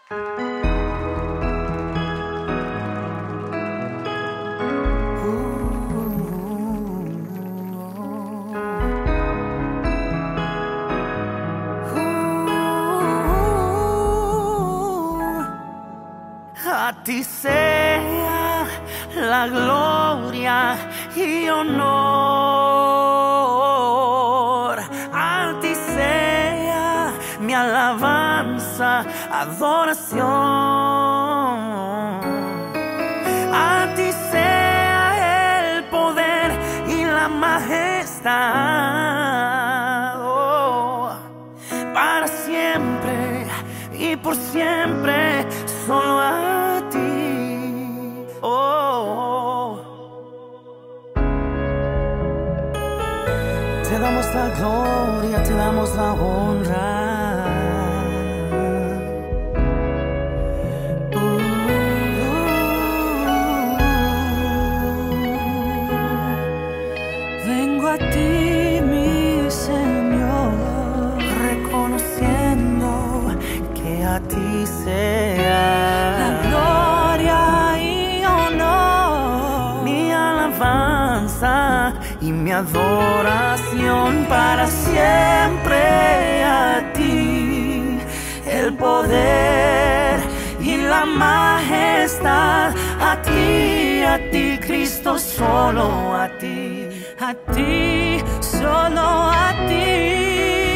A ti sea la gloria y honor. A ti sea mi alabanza, adoración. A ti sea el poder y la majestad. Oh, para siempre y por siempre, solo a ti. Oh, te damos la gloria, te damos la honra. Vengo a ti, mi Señor, reconociendo que a ti sea la gloria y honor, mi alabanza y mi adoración para siempre. A ti el poder y la majestad, a ti Cristo, solo a ti, solo a ti.